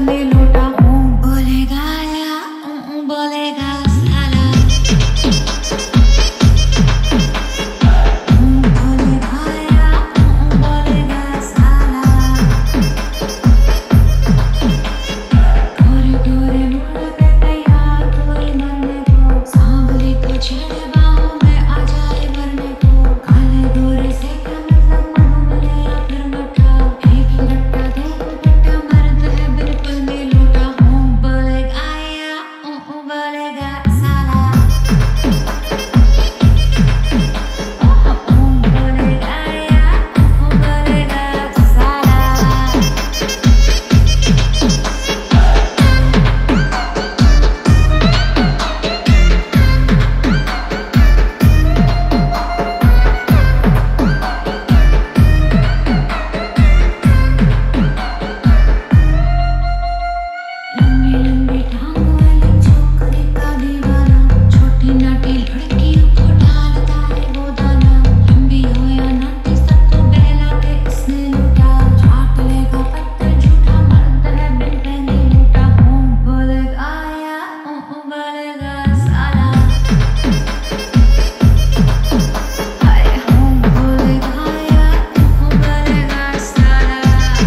नहीं लौटा हूँ बोलेगा या बोलेगा साला बोलेगा या बोलेगा साला गोरे गोरे मुड़ पे तैयार कोई मरने को सांवली को छेड़े बाहों में आ जाए भरने को काले गोरे से क्या मतलब मधुमले या फिर मठा एक ही रट्टा दो दुपट्टा मर्द है बिल्कुल नहीं लूटा हूँ बोलेगा या बोलेगा साला बोलेगा या बोलेगा साला लंबी लंबी टांग वाली छोकरी का दीवाना छोटी नाटी लड़कियों को डालता है वो दाना लंबी हो या नाटी सब तो बहला के इसने लूटा चाट लेगा पत्थर झूठा मर्द है बिन पहने लूटा हूँ बोलेगा या बोलेगा साला हाय हूँ बोलेगा या बोलेगा साला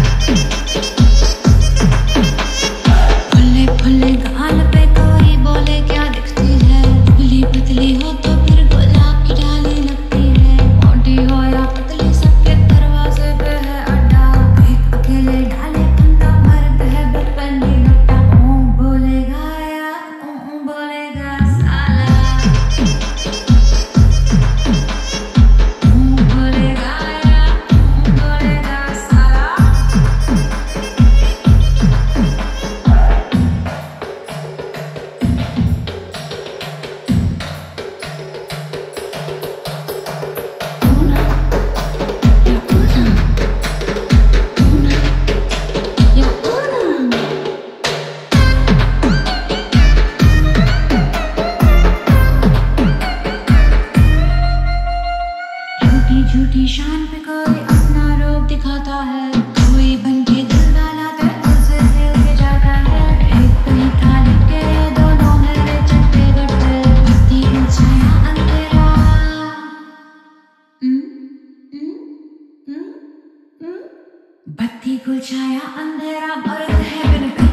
फुल्ले फुल्ले गाल पे कोई बोले क्या दिखती है दुबली पतली हो तो फिर गुलाब की डाली लगती है मोटी हो या पतली सबके दरवाजे पे है अड्डा एक अकेले डाले बंदा मर्द है बिल्कुल नहीं लुटा हूँ बोलेगा या बोलेगा साला बोलेगा या बोलेगा साला झूठी झूठी शान पे कोई अपना रूप दिखाता है कोई बन के दिल वाला तो उसे दिल के जाता है एक कहीं खाली के दोनों है रे चट्टे गट्टे बत्ती छाया अंधेरा बत्ती को छाया अंधेरा मर्द है बिन